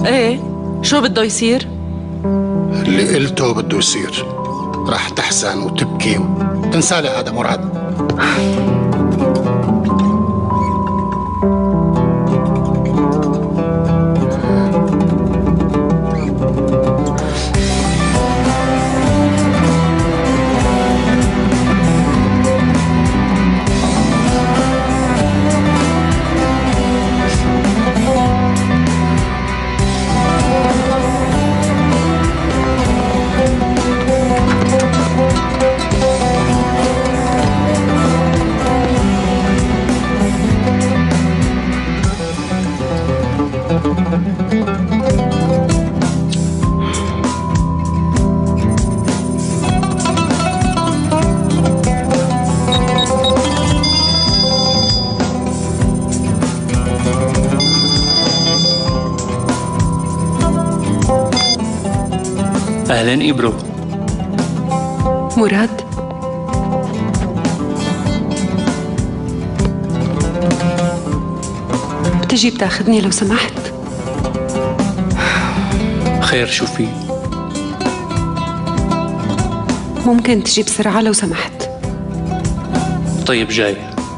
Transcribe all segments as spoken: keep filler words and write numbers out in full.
ايه، شو بده يصير؟ اللي قلته بده يصير. راح تحزن وتبكي وتنسالي هذا مراد. أهلين إبرو. مراد، بتجي بتاخذني لو سمحت؟ خير، شو في؟ ممكن تجي بسرعة لو سمحت؟ طيب جاي.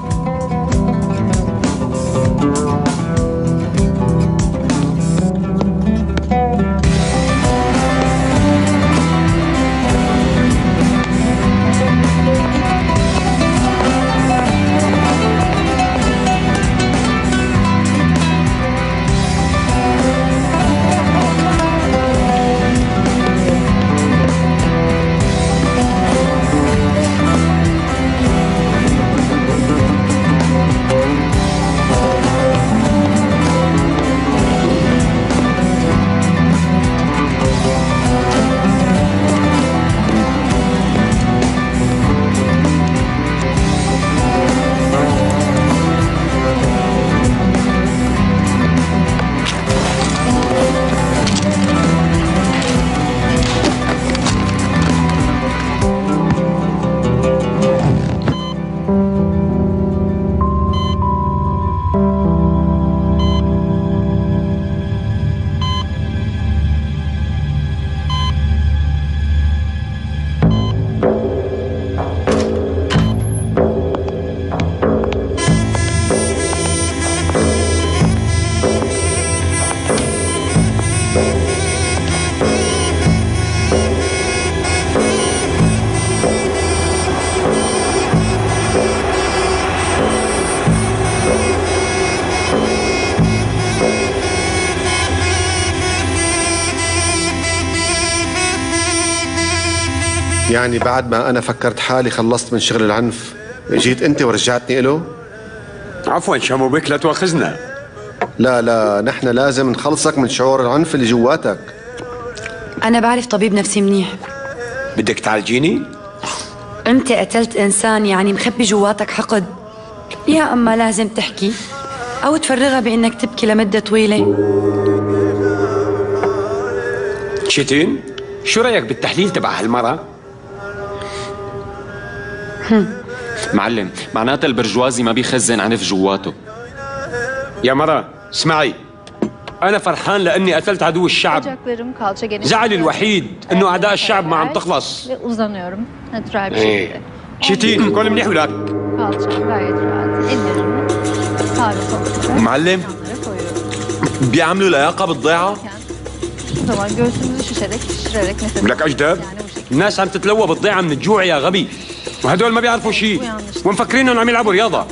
يعني بعد ما أنا فكرت حالي خلصت من شغل العنف جيت أنت ورجعتني إله؟ عفوا شامو بك، لا تواخذنا. لا لا، نحن لازم نخلصك من شعور العنف اللي جواتك. أنا بعرف طبيب نفسي منيح. بدك تعالجيني؟ أنت قتلت إنسان، يعني مخبي جواتك حقد. يا أما لازم تحكي أو تفرغها بإنك تبكي لمدة طويلة. شتين، شو رأيك بالتحليل تبع هالمرة؟ معلم، معناتها البرجوازي ما بيخزن عنف جواته. يا مرة اسمعي، أنا فرحان لأني قتلت عدو الشعب. زعلي الوحيد إنه أعداء الشعب ما عم تخلص. ايه شتين، كل منيح ولاد. معلم، بيعملوا لياقة بالضيعة؟ لك أجدب؟ الناس عم تتلوى بالضيعة من الجوع يا غبي، وهدول ما بيعرفوا شيء ومفكرين انهم عم يلعبوا رياضه.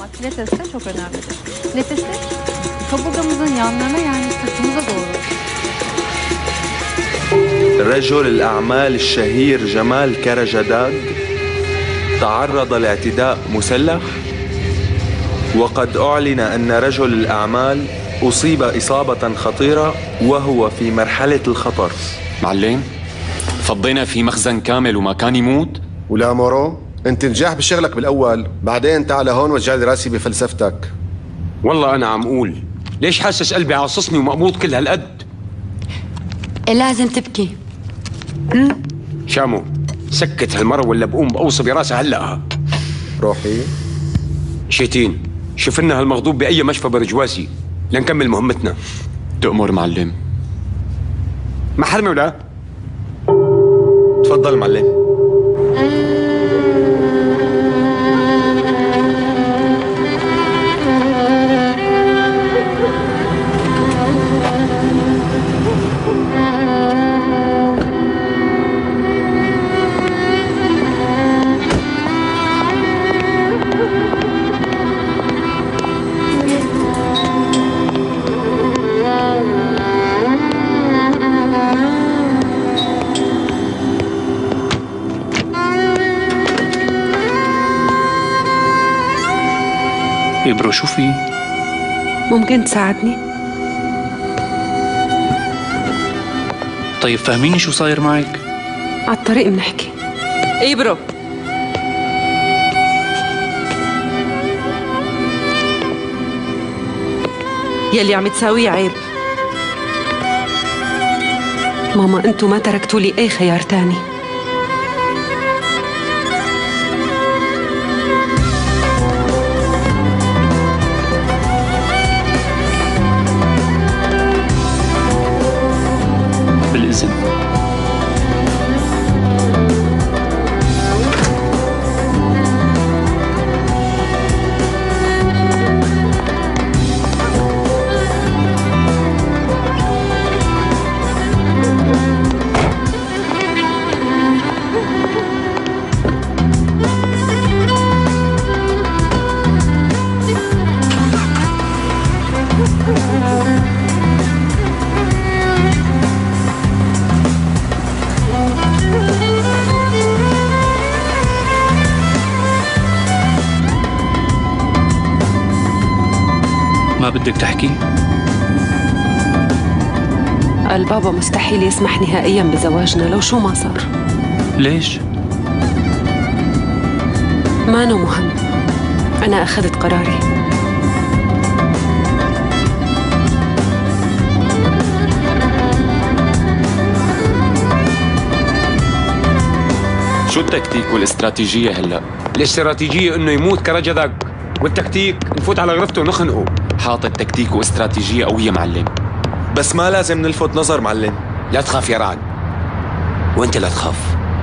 رجل الأعمال الشهير جمال كرجداد تعرض لاعتداء مسلح، وقد أعلن أن رجل الأعمال أصيب إصابة خطيرة وهو في مرحلة الخطر. معلم، فضينا في مخزن كامل وما كان يموت؟ ولا مورو، انت نجاح بشغلك بالاول، بعدين تعال هون وجعلي راسي بفلسفتك. والله انا عم اقول ليش حاسس قلبي عاصصني ومقبوض كل هالقد؟ لازم تبكي. شامو سكت هالمره ولا بقوم بقوص براسها هلا. روحي شيتين، شوف لنا هالمغضوب باي مشفى برجوازي لنكمل مهمتنا. تأمر معلم. محرمة ولا؟ تفضل معلم. إبرو شو في؟ ممكن تساعدني؟ طيب فهميني شو صاير معك؟ على الطريق بنحكي. إبرو يلي عم تساويه عيب. ماما انتو ما تركتوا لي اي خيار تاني. بالإذن. ما بدك تحكي؟ البابا مستحيل يسمح نهائيا بزواجنا لو شو ما صار. ليش؟ ما أنا مهم، أنا أخذت قراري. شو التكتيك والاستراتيجية هلأ؟ الاستراتيجية إنه يموت كرجدك، والتكتيك نفوت على غرفته ونخنقه. حاطط تكتيك واستراتيجية قوية معلم، بس ما لازم نلفت نظر معلم. لا تخاف يا رعد، وانت لا تخاف.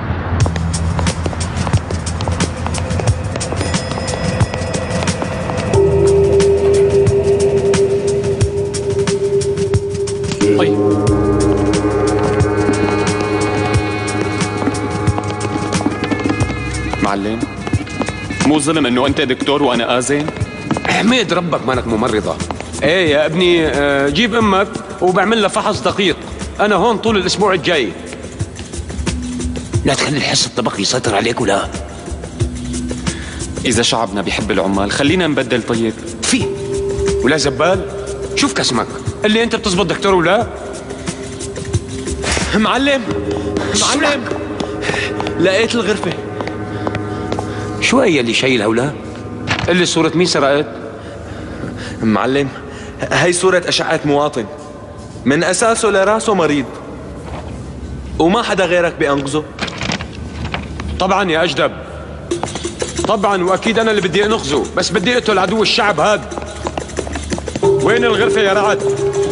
طيب معلم، مو ظلم انه انت دكتور وانا آذن؟ احمد ربك مانك ممرضة. ايه يا ابني، آه جيب امك وبعمل لها فحص دقيق. انا هون طول الاسبوع الجاي. لا تخلي الحس الطبقي يسيطر عليك ولا. اذا شعبنا بيحب العمال خلينا نبدل. طيب في ولا زبال، شوف كسمك اللي انت بتزبط دكتور ولا. معلم معلم لقيت الغرفة. شو هي اللي شايلها ولا؟ اللي صورة مين سرقت؟ معلم هي صورة أشعة مواطن، من أساسه لراسه مريض وما حدا غيرك بينقذه. طبعا يا أجدب، طبعا، وأكيد أنا اللي بدي أنقذه، بس بدي أقتل عدو الشعب هاد. وين الغرفة يا رعد؟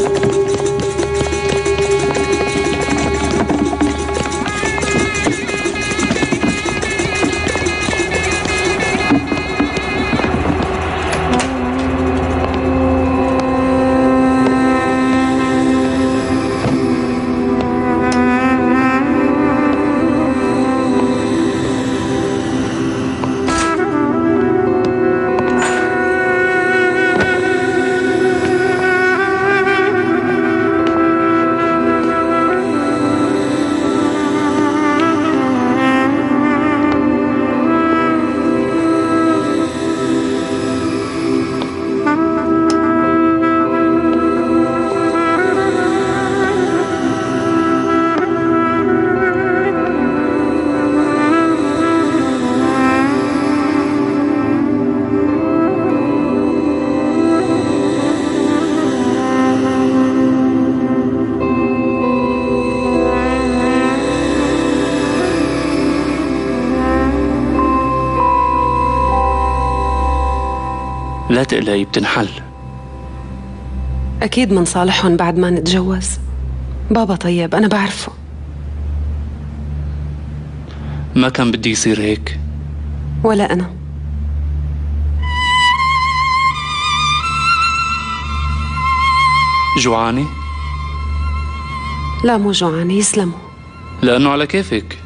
لا تقلقي بتنحل. أكيد منصالحهم بعد ما نتجوز. بابا طيب، أنا بعرفه. ما كان بدي يصير هيك. ولا أنا. جوعانة؟ لا مو جوعانة، يسلموا. لأنه على كيفك.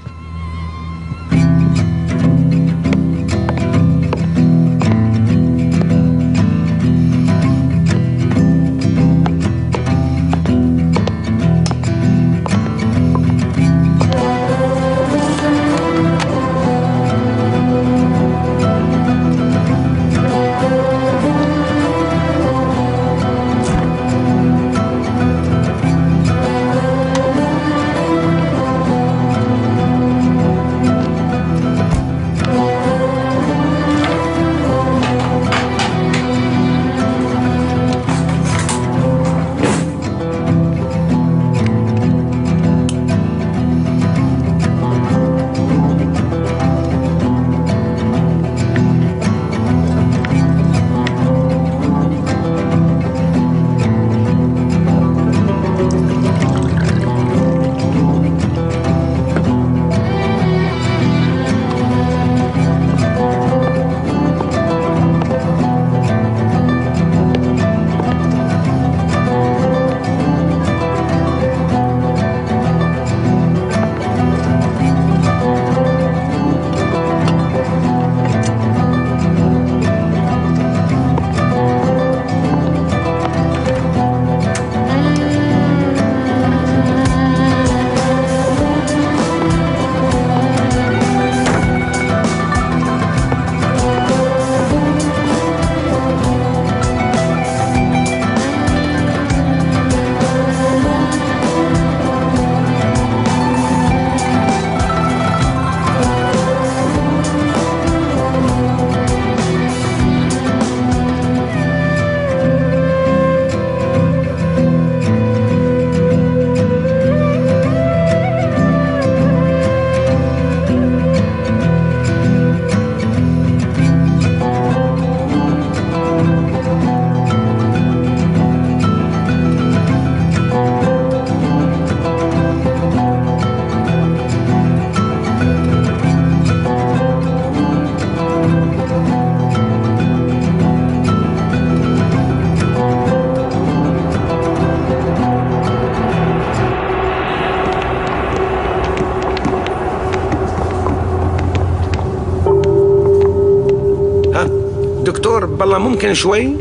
دكتور بالله ممكن شوي؟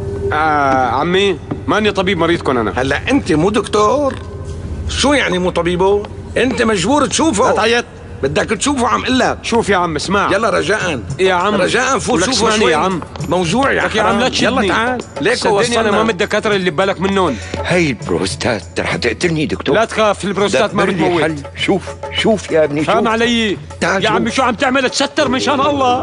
آه عمي ماني طبيب مريضكم انا. هلا انت مو دكتور؟ شو يعني مو طبيبه؟ انت مجبور تشوفه. لا تعيط، بدك تشوفه عم قلك. شوف يا عم اسمع، يلا رجاء يا عم رجاء فوت شوفه شوي يا عم. موجوع يا, يا عم لا تشدني. يلا تعال ليك وصلنا. انا ما من الدكاتره اللي ببالك منهم. هي البروستات رح تقتلني دكتور. لا تخاف، البروستات ما بتموت. شوف شوف يا ابني، فهم علي يا عمي. شو عم تعمل؟ تستر مشان الله.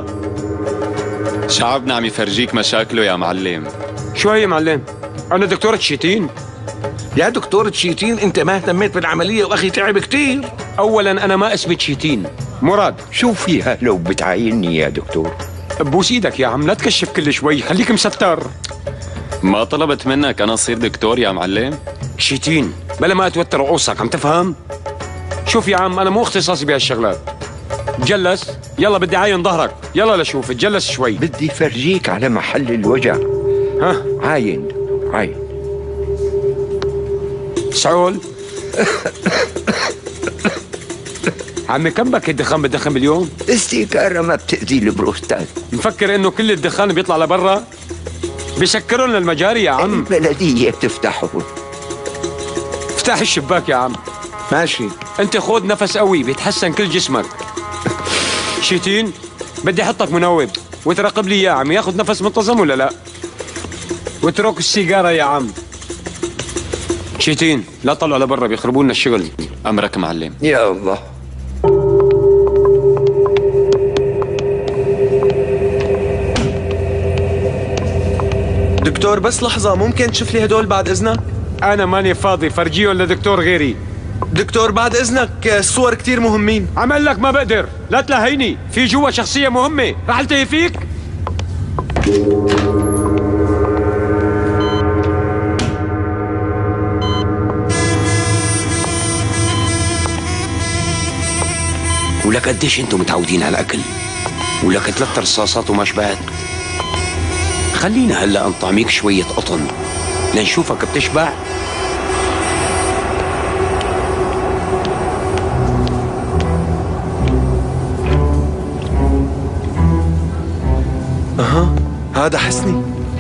شعبنا عم يفرجيك مشاكله يا معلم. شو هي معلم؟ انا دكتور تشيتين. يا دكتور تشيتين انت ما اهتميت بالعمليه واخي تعب كثير. اولا انا ما اسمي تشيتين، مراد. شو فيها لو بتعايني يا دكتور؟ بوس ايدك يا عم، لا تكشف كل شوي، خليك مستر. ما طلبت منك انا اصير دكتور يا معلم؟ تشيتين بلا ما اتوتر رؤوسك، عم تفهم؟ شوف يا عم انا مو اختصاصي بهالشغلات. تجلس، يلا بدي عاين ظهرك، يلا لشوف، تجلس شوي. بدي فرجيك على محل الوجع. ها عاين عاين. سعول عمي كم باكيت دخان بتدخن باليوم؟ استيكارة ما بتأذي البروستات. مفكر انه كل الدخان بيطلع لبرا؟ بيسكروا لنا المجاري يا عم. البلدية بتفتحه. افتح الشباك يا عم. ماشي. انت خود نفس قوي بيتحسن كل جسمك. شيتين بدي احطك منوب وتراقب لي اياه، عم ياخذ نفس منتظم ولا لا؟ واترك السيجاره يا عم. شيتين لا طلعوا لبرا بيخربوا لنا الشغل. امرك معلم. يا الله. دكتور بس لحظة، ممكن تشوف لي هدول بعد إذنك؟ أنا ماني فاضي، فرجيهم لدكتور غيري. دكتور بعد إذنك الصور كتير مهمين. عمل لك ما بقدر، لا تلهيني، في جوا شخصية مهمة، رح التهي فيك؟ ولك قديش انتم متعودين على الاكل؟ ولك ثلاث رصاصات وما شبعت؟ خلينا هلا نطعميك شوية قطن لنشوفك بتشبع. اها هذا حسني.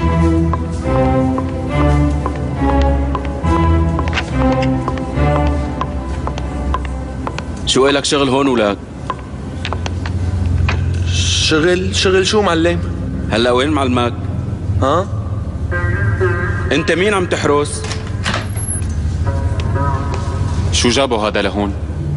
شو إلك شغل هون ولك؟ شغل شغل شو معلم؟ هلا وين معلمك؟ ها؟ انت مين عم تحرس؟ شو جابه هذا لهون؟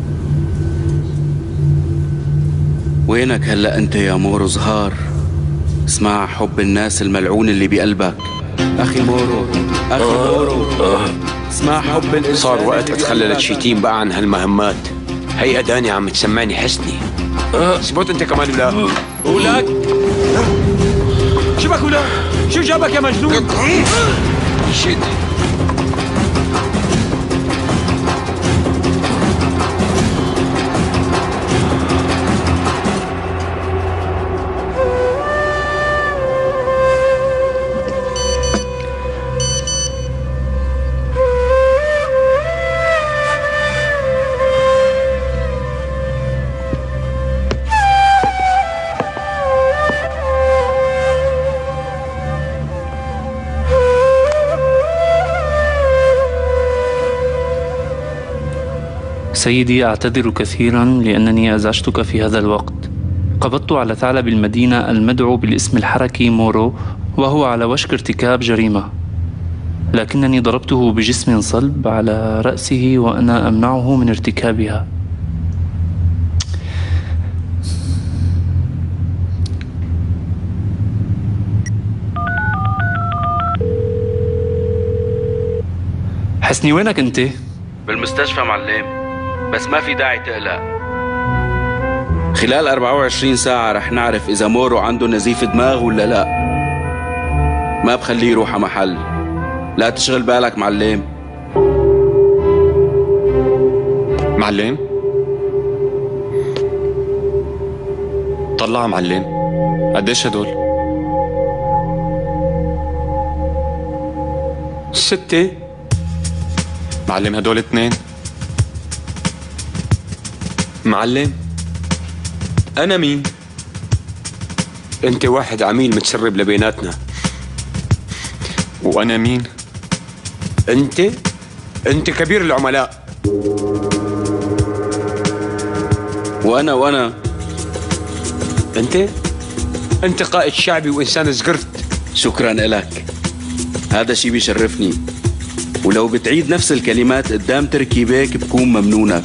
وينك هلا انت يا مورو زهار؟ اسمع حب الناس الملعون اللي بقلبك. اخي مورو اخي مورو اسمع حب الانسان. صار وقت اتخلى الشيتين بقى عن هالمهمات. هي أداني عم تسمعني حسني. اثبت انت كمان ولا؟ ولك شو بك ولا؟ شو جابك يا مجنون؟ شد سيدي، أعتذر كثيرا لأنني أزعجتك في هذا الوقت. قبضت على ثعلب المدينة المدعو بالاسم الحركي مورو، وهو على وشك ارتكاب جريمة، لكنني ضربته بجسم صلب على رأسه وأنا أمنعه من ارتكابها. حسني وينك أنت؟ بالمستشفى معلم، بس ما في داعي تقلق. خلال أربعة وعشرين ساعة رح نعرف إذا مورو عنده نزيف دماغ ولا لا. ما بخليه يروح على محل. لا تشغل بالك معلم. معلم؟ طلع معلم. قديش هدول؟ ستة. معلم هدول اثنين. معلم أنا مين؟ أنت واحد عميل متسرب لبيناتنا. وأنا مين؟ أنت أنت كبير العملاء. وأنا وأنا أنت أنت قائد شعبي وإنسان زقرت. شكرا لك، هذا شي بيشرفني، ولو بتعيد نفس الكلمات قدام تركيبك بكون ممنونك.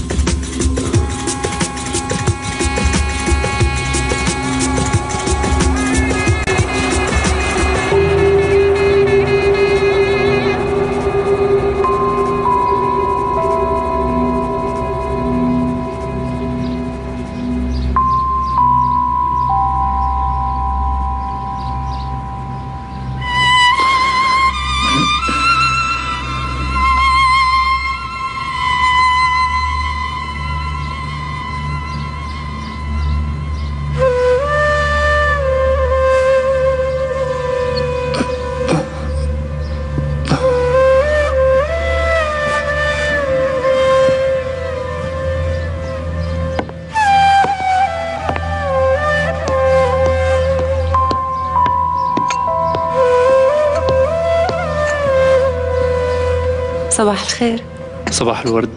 صباح الخير. صباح الورد.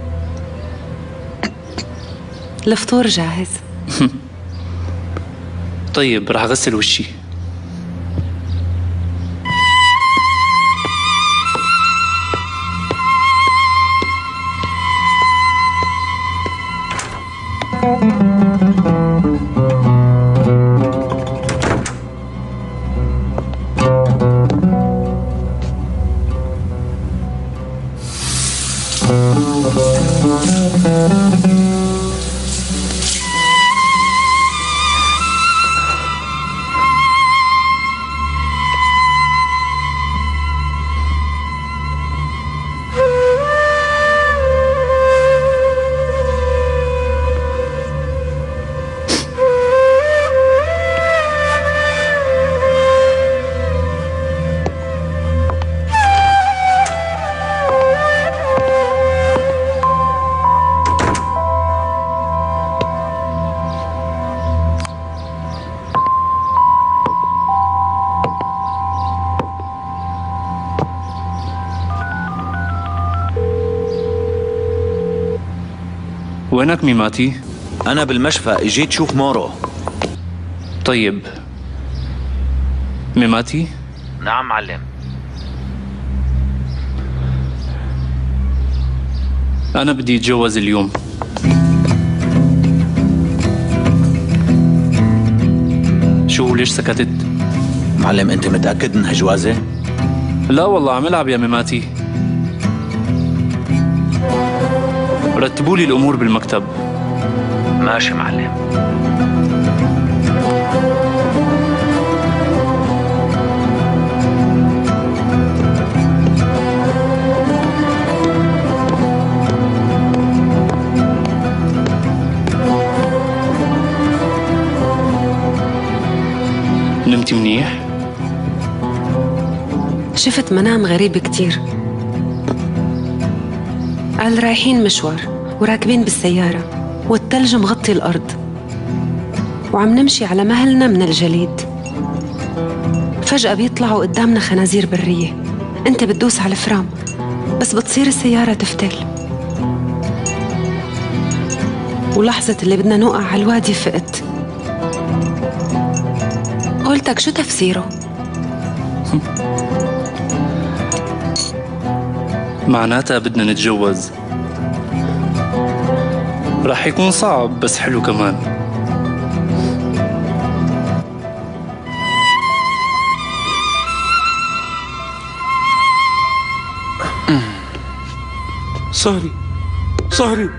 الفطور جاهز. طيب رح أغسل وشي. وينك ميماتي؟ أنا بالمشفى، اجيت شوف مورو. طيب ميماتي؟ نعم معلم. أنا بدي أتجوز اليوم. شو ليش سكتت؟ معلم أنت متأكد إنها جوازة؟ لا والله عم ألعب يا ميماتي. رتبوا لي الأمور بالمكتب. ماشي معلم. نمتي منيح؟ شفت منام غريب كتير. قال رايحين مشوار وراكبين بالسيارة والتلج مغطي الأرض وعم نمشي على مهلنا من الجليد. فجأة بيطلعوا قدامنا خنازير برية. انت بتدوس على الفرام بس بتصير السيارة تفتل. ولحظة اللي بدنا نوقع على الوادي فقت. قلتك شو تفسيره؟ معناتها بدنا نتجوز. رح يكون صعب بس حلو كمان. صهري صهري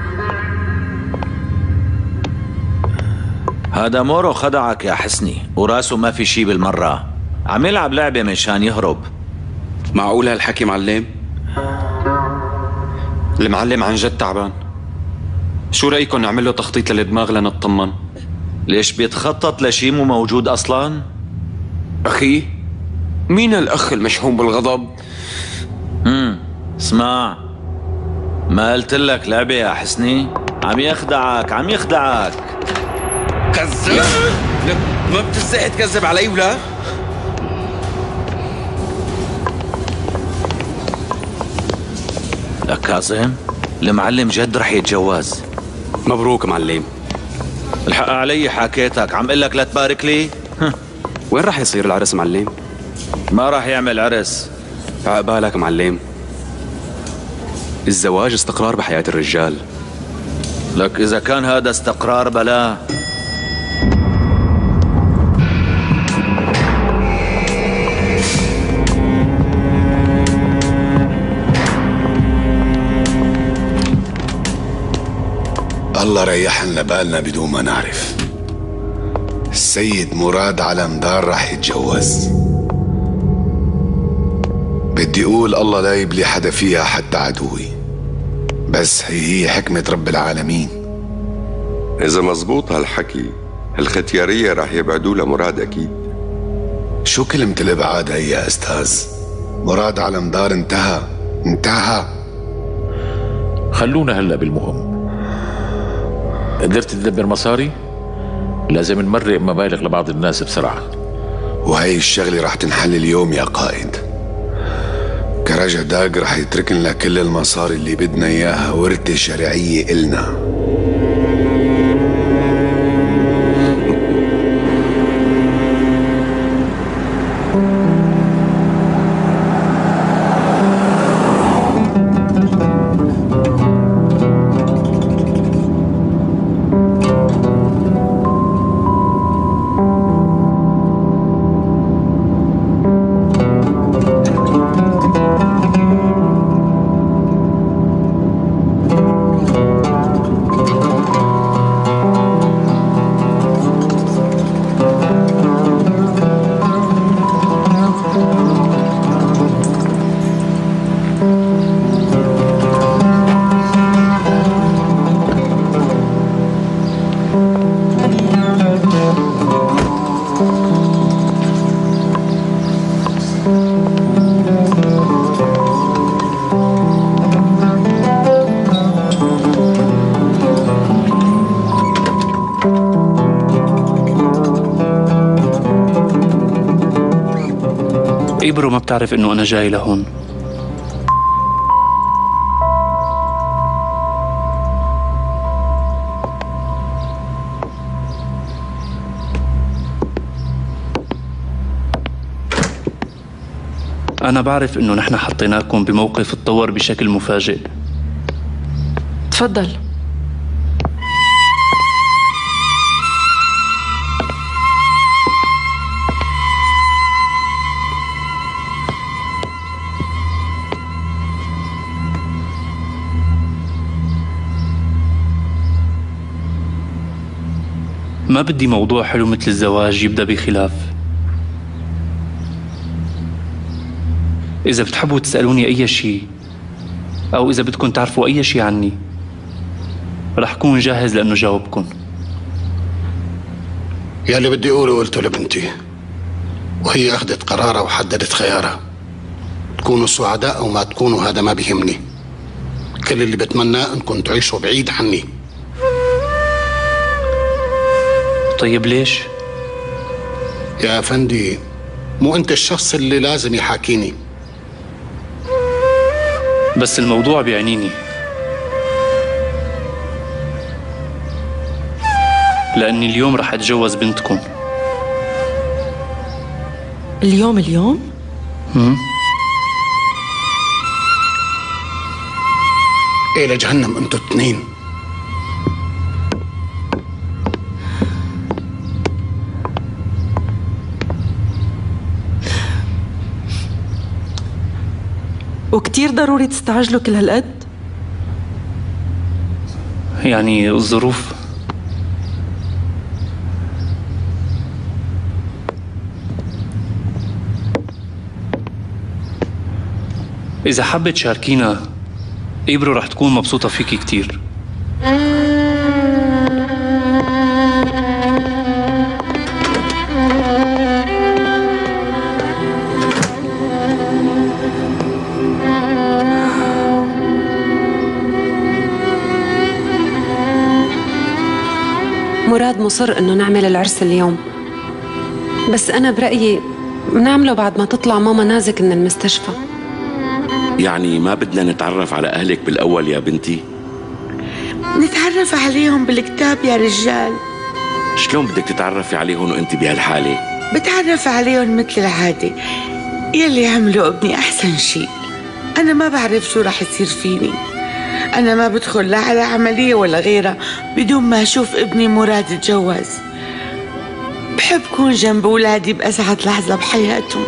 هذا مورو خدعك يا حسني وراسه ما في شي بالمرة. عم يلعب لعبة مشان يهرب. معقول هالحكي معلم؟ المعلم عن جد تعبان. شو رأيكم نعمل له تخطيط للدماغ لنطمن؟ ليش بيتخطط لشي مو موجود أصلاً؟ أخي مين الأخ المشحون بالغضب؟ امم اسمع، ما قلت لك لعبة يا حسني؟ عم يخدعك عم يخدعك. كذاب! ما بتستحي تكذب علي ولا؟ لك كاظم، المعلم جد رح يتجوز. مبروك معلم. الحق علي حكيتك، عم قل لك لا تبارك لي. وين رح يصير العرس معلم؟ ما رح يعمل عرس. عقبالك معلم. الزواج استقرار بحياة الرجال. لك إذا كان هذا استقرار بلا. الله ريح لنا بالنا بدون ما نعرف. السيد مراد علمدار رح يتجوز. بدي اقول الله لا يبلي حدا فيها حتى عدوي، بس هي هي حكمة رب العالمين. إذا مزبوط هالحكي الختيارية رح يبعدوا لمراد أكيد. شو كلمة الإبعاد هي يا أستاذ؟ مراد علمدار انتهى انتهى. خلونا هلأ بالمهم. قدرت تدبر مصاري؟ لازم نمرق مبالغ لبعض الناس بسرعة. وهي الشغلة رح تنحل اليوم يا قائد. كرجا داق رح يترك لنا كل المصاري اللي بدنا إياها ورثة شرعية إلنا. إبرو ما بتعرف إنه أنا جاي لهون. أنا بعرف إنه نحن حطيناكم بموقف اتطور بشكل مفاجئ. تفضل. ما بدي موضوع حلو مثل الزواج يبدأ بخلاف. إذا بتحبوا تسألوني أي شيء أو إذا بدكم تعرفوا أي شيء عني رح كون جاهز لأنه جاوبكم. يا اللي بدي أقوله قلته لبنتي، وهي أخذت قرارها وحددت خيارها. تكونوا سعداء أو ما تكونوا هذا ما بيهمني. كل اللي بتمناه أنكم تعيشوا بعيد عني. طيب ليش؟ يا أفندي، مو أنت الشخص اللي لازم يحاكيني. بس الموضوع بيعنيني، لأني اليوم رح أتجوز بنتكم. اليوم اليوم؟ هم؟ إيه لجهنم أنتوا الاثنين. وكتير ضروري تستعجلوا كل هالقد؟ يعني الظروف. إذا حبت تشاركينا إبرو رح تكون مبسوطة فيكي كتير. مراد مصر إنه نعمل العرس اليوم، بس أنا برأيي بنعمله بعد ما تطلع ماما نازك من المستشفى. يعني ما بدنا نتعرف على أهلك بالأول يا بنتي؟ نتعرف عليهم بالكتاب يا رجال. شلون بدك تتعرفي عليهم وانت بهالحالة؟ بتعرف عليهم مثل العادة. يلي عملوا ابني أحسن شيء. أنا ما بعرف شو رح يصير فيني. أنا ما بدخل لا على عملية ولا غيرها بدون ما أشوف ابني مراد يتجوز. بحب كون جنب أولادي بأسعد لحظة بحياتهم.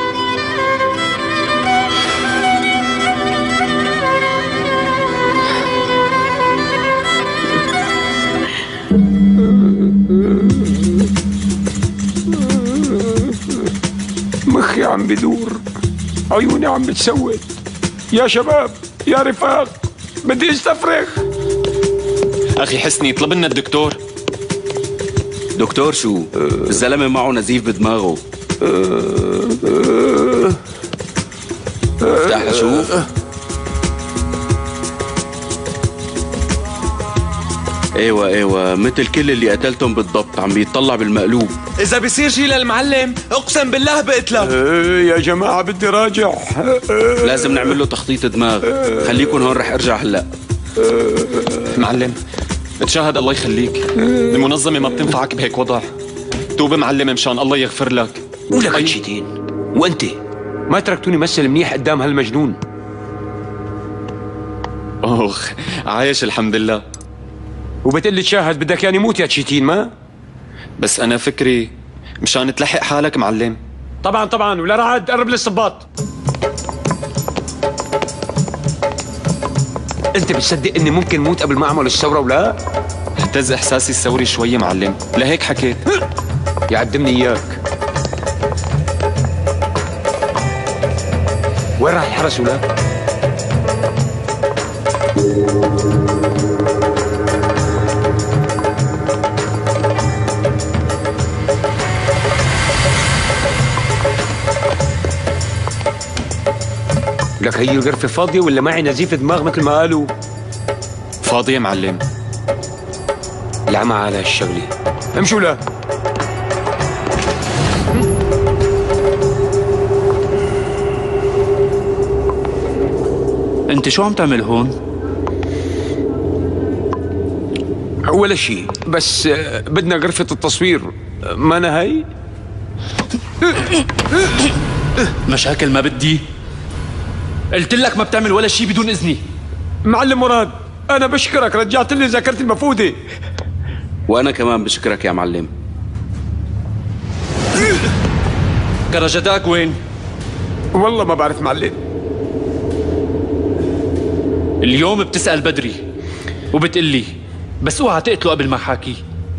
مخي عم بدور، عيوني عم بتسود. يا شباب، يا رفاق، بدي استفرغ. أخي حسني اطلب لنا الدكتور. دكتور شو؟ الزلمة معه نزيف بدماغه. افتح لشوف. ايوه ايوه مثل كل اللي قتلتهم بالضبط، عم بيطلع بالمقلوب. إذا بيصير شي للمعلم أقسم بالله بقتله. يا جماعة بدي راجع. لازم نعمل له تخطيط دماغ. خليكن هون رح ارجع هلا. معلم تشاهد الله يخليك، المنظمة ما بتنفعك بهيك وضع. توب معلم مشان الله يغفر لك. ولك شيتين، وانت ما تركتوني مثل منيح قدام هالمجنون. اخ عايش الحمد لله. وبتقلي تشاهد بدك يعني موت يا تشيتين ما؟ بس انا فكري مشان تلحق حالك معلم. طبعا طبعا، ولا رعد قرب للصباط. انت بتصدق اني ممكن موت قبل ما اعمل الثوره ولا؟ اهتز احساسي الثوري شوي معلم، لهيك حكيت. يعدمني اياك. وين راح الحرس ولا؟ لك هي الغرفة فاضية ولا معي نزيف دماغ مثل ما قالوا؟ فاضية معلم. العمى على هالشغلة. امشوا لا. انت شو عم تعمل هون؟ ولا شيء، بس بدنا غرفة التصوير. ما نهي؟ مشاكل ما بدي. قلت لك ما بتعمل ولا شيء بدون إذني. معلم مراد، أنا بشكرك، رجعت لي ذاكرتي المفقودة. وأنا كمان بشكرك يا معلم. كرجداك وين؟ والله ما بعرف معلم. اليوم بتسأل بدري وبتقلي بس اوعى تقتله قبل ما حاكي.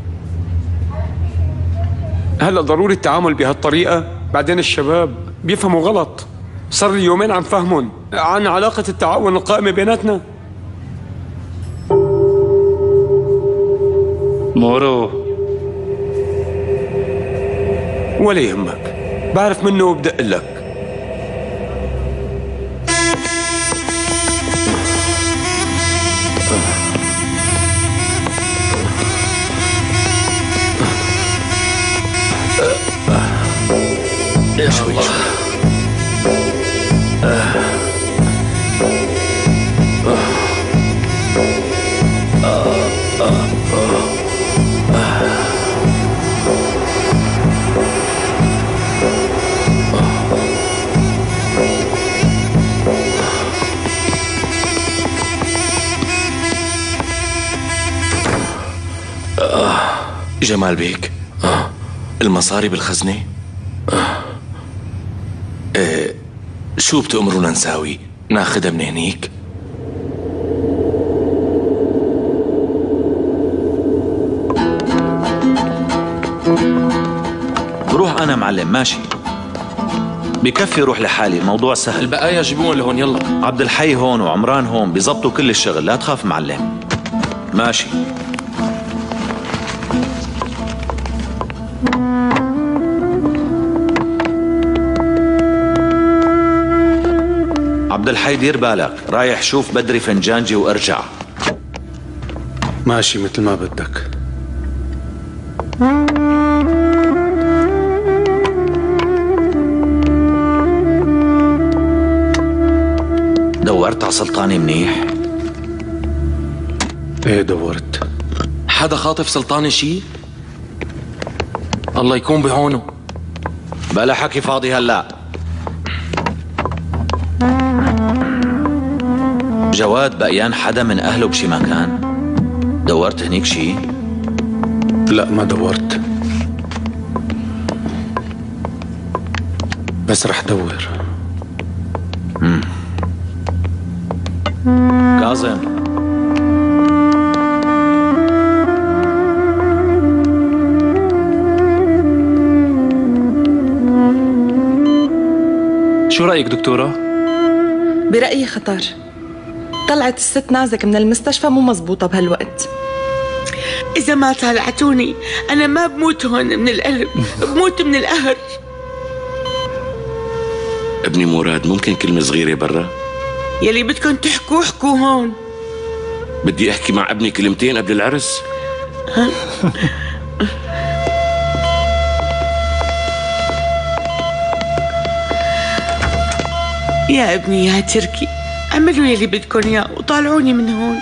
هلا ضروري التعامل بهالطريقة؟ بعدين الشباب بيفهموا غلط. صار لي يومين عم فهمهم عن علاقة التعاون القائمة بيناتنا. مورو ولا يهمك، بعرف منه وبدق لك. شوي شوي. جمال بيك، المصاري بالخزنة؟ إيه، شو بتأمرونا نساوي؟ ناخدها من هنيك؟ بروح أنا معلم، ماشي بكفي روح لحالي، الموضوع سهل. البقايا جيبوهم لهون يلا. عبد الحي هون وعمران هون بيزبطوا كل الشغل، لا تخاف معلم. ماشي. عبد الحي دير بالك، رايح شوف بدري فنجانجي وارجع. ماشي مثل ما بدك. دورت على سلطاني منيح؟ ايه دورت. حدا خاطف سلطاني شي؟ الله يكون بعونه. بلا حكي فاضي هلا. جواد بقيان حدا من أهله بشي مكان؟ دورت هنيك شي؟ لا ما دورت، بس رح دور. مم. كاظم، شو رأيك دكتورة؟ برأيي خطر. طلعت الست نازك من المستشفى مو مزبوطة بهالوقت. إذا ما طلعتوني أنا ما بموت هون من القلب، بموت من القهر. ابني مراد، ممكن كلمة صغيرة برا؟ يلي بدكم تحكوا حكوا هون. بدي أحكي مع ابني كلمتين قبل العرس. ها؟ يا ابني يا تركي، اعملوا يلي بدكم اياه وطالعوني من هون.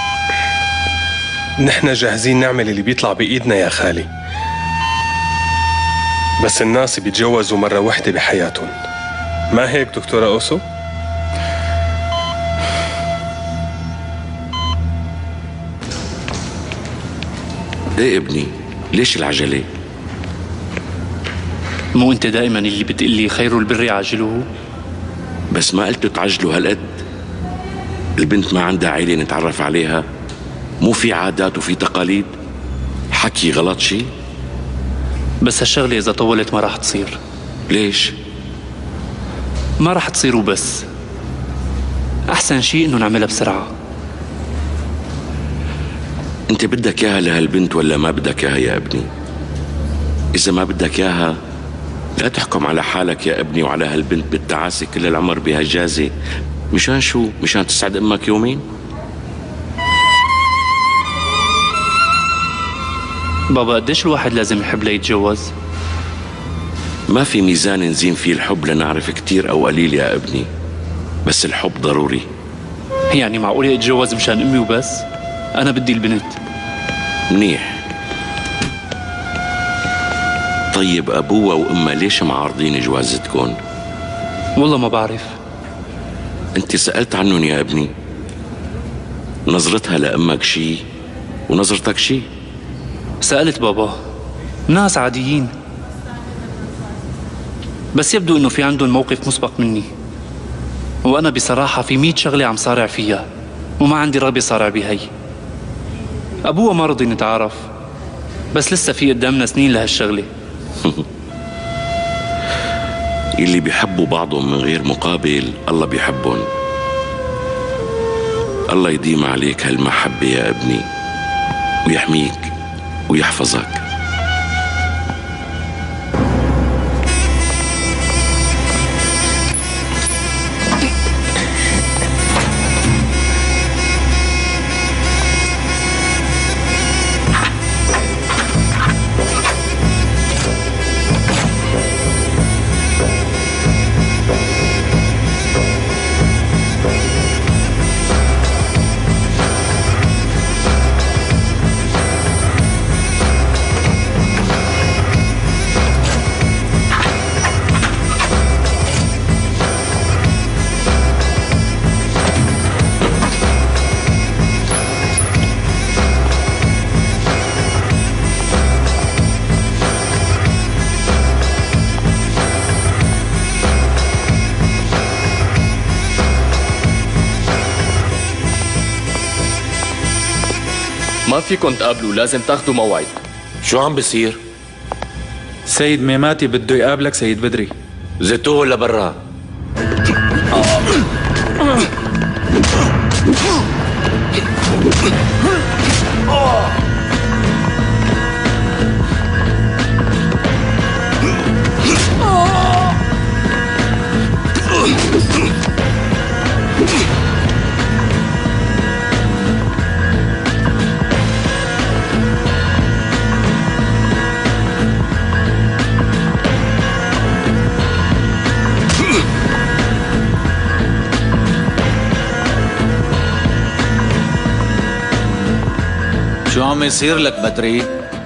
نحن جاهزين نعمل اللي بيطلع بإيدنا يا خالي، بس الناس بيتجوزوا مرة واحدة بحياتهم، ما هيك دكتورة أوسو؟ ايه ابني، ليش العجلة؟ مو انت دائما اللي بتقلي خير البر عاجله؟ بس ما قلت تعجلوا هالقد. البنت ما عندها عيلة نتعرف عليها، مو في عادات وفي تقاليد. حكي غلط شي؟ بس هالشغلة إذا طولت ما راح تصير. ليش؟ ما راح تصير وبس، أحسن شيء إنه نعملها بسرعة. أنت بدك إياها لهالبنت ولا ما بدك إياها يا ابني؟ إذا ما بدك إياها لا تحكم على حالك يا ابني وعلى هالبنت بالتعاسة كل العمر بهالجازة. مشان شو؟ مشان تسعد أمك يومين؟ بابا قديش الواحد لازم يحب ليتجوز؟ ما في ميزان نزين فيه الحب لنعرف كتير أو قليل يا ابني، بس الحب ضروري. يعني معقولة اتجوز مشان أمي وبس؟ أنا بدي البنت. منيح. طيب أبوها وأمها ليش معارضين جوازتكم؟ والله ما بعرف. انت سألت عنهم يا ابني؟ نظرتها لأمك شي ونظرتك شي؟ سألت بابا، ناس عاديين، بس يبدو انه في عندهم موقف مسبق مني، وانا بصراحة في مية شغلة عم صارع فيها وما عندي رغبة صارع بهي. ابوها ما رضي نتعارف، بس لسه في قدامنا سنين لهالشغلة. اللي بيحبوا بعضهم من غير مقابل الله بيحبهم. الله يديم عليك هالمحبة يا ابني ويحميك ويحفظك. ما فيكن تقابلوا، لازم تاخذوا موعد. شو عم بيصير؟ سيد ميماتي بده يقابلك سيد بدري. زيتوه ولا برا؟ شو عم يصير لك بدري؟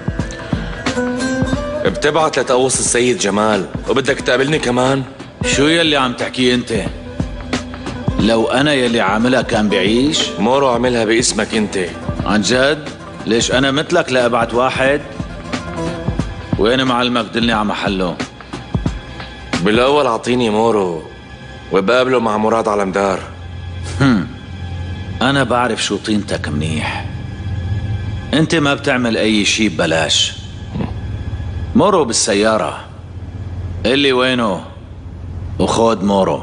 بتبعت لتقوص السيد جمال وبدك تقابلني كمان؟ شو يلي عم تحكيه انت؟ لو انا يلي عاملها كان بعيش؟ مورو عملها باسمك انت. عن جد؟ ليش انا مثلك لا ابعت واحد؟ وين معلمك دلني على محله؟ بالاول اعطيني مورو وبقابله مع مراد على مدار. هم انا بعرف شو طينتك منيح. انت ما بتعمل اي شي ببلاش. مورو بالسيارة، اللي وينه وخود مورو.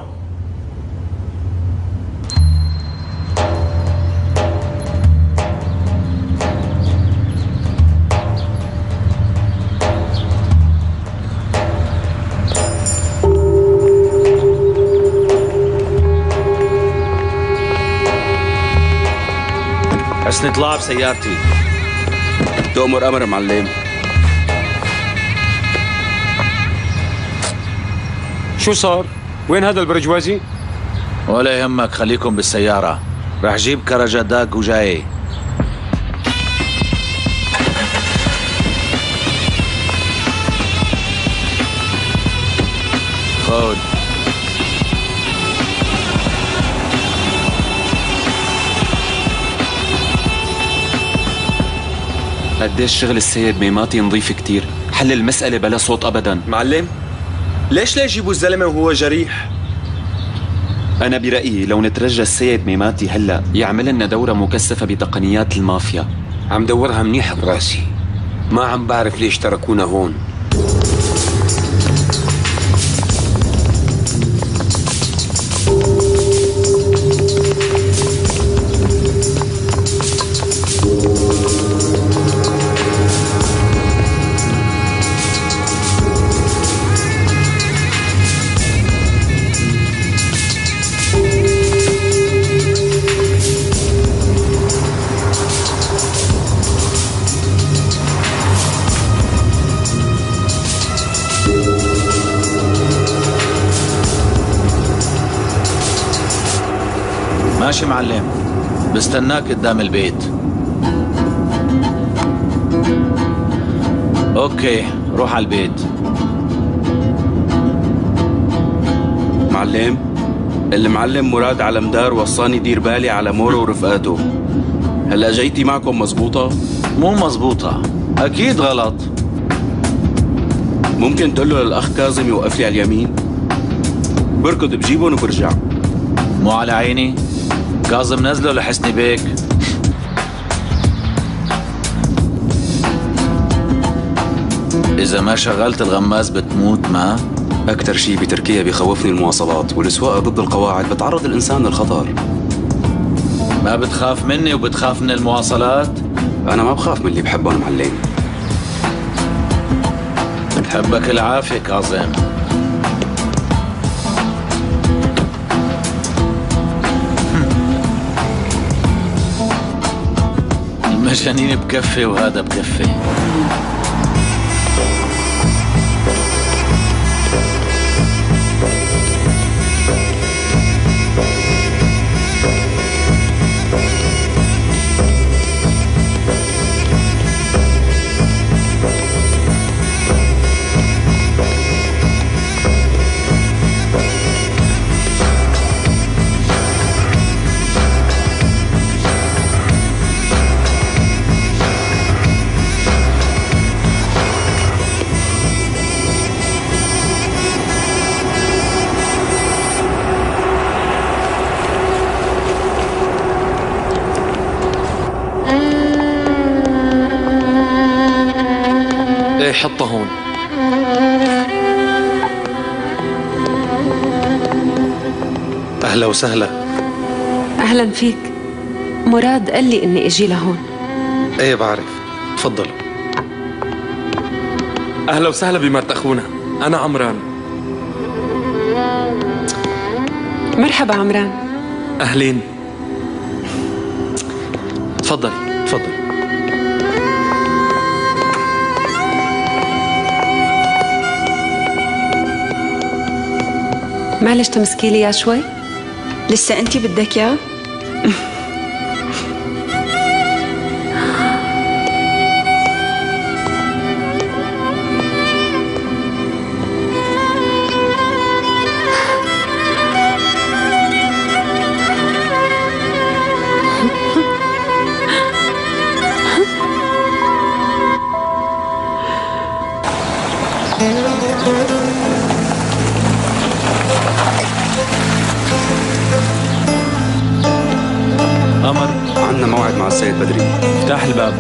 حسني اطلع بسيارتي. تؤمر أمر معلم. شو صار؟ وين هذا البرجوازي؟ ولا يهمك، خليكم بالسيارة، رح جيب كرجة داق وجاي. خود. قديش شغل السيد ميماتي نظيف كتير، حل المسألة بلا صوت أبدا. معلم، ليش لا يجيبوا الزلمة وهو جريح؟ أنا برأيي لو نترجى السيد ميماتي هلا يعمل لنا دورة مكثفة بتقنيات المافيا. عم دورها منيح براسي، ما عم بعرف ليش تركونا هون. ماشي معلم، بستناك قدام البيت. اوكي روح على البيت. معلم؟ المعلم مراد علمدار وصاني دير بالي على مورو ورفقاته. هلا جيتي معكم مزبوطة؟ مو مزبوطة، أكيد غلط. ممكن تقول له للأخ كاظم يوقف لي على اليمين؟ بركض بجيبهم وبرجع. مو على عيني، كاظم نزله لحسني بيك. إذا ما شغلت الغماز بتموت. ما أكتر شي بتركيا بيخوفني المواصلات والسواقة ضد القواعد، بتعرض الإنسان للخطر. ما بتخاف مني وبتخاف من المواصلات؟ أنا ما بخاف من اللي بحبهم معلم. بحبك العافية كاظم. المجانين بكفي وهذا بكفي. حطه هون. أهلا وسهلا. أهلا فيك. مراد قال لي إني أجي لهون. إيه بعرف، تفضلوا. أهلا وسهلا بمرت أخونا، أنا عمران. مرحبا عمران. أهلين. تفضلي تفضلي. معلش تمسكي لي اياه شوي؟ لسه انتي بدك اياه؟ قمر، عندنا موعد مع السيد بدري. افتح الباب.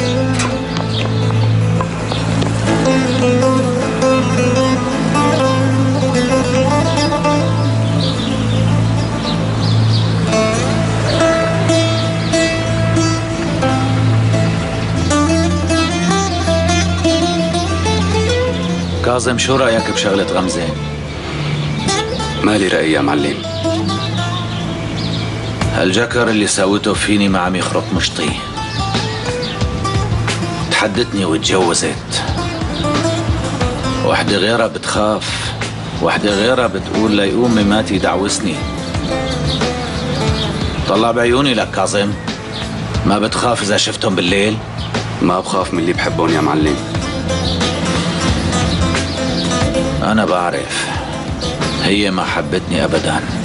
كاظم، شو رأيك بشغلة غمزة؟ مالي رأي يا معلم. هالجكر اللي ساوته فيني ما عم يخرط مشطي. تحدتني وتجوزت. وحدة غيرها بتخاف، وحدة غيرها بتقول ليقوم مماتي يدعوسني. طلع بعيوني لك كاظم، ما بتخاف إذا شفتهم بالليل؟ ما بخاف من اللي بحبهم يا معلم. أنا بعرف، هي ما حبتني أبداً.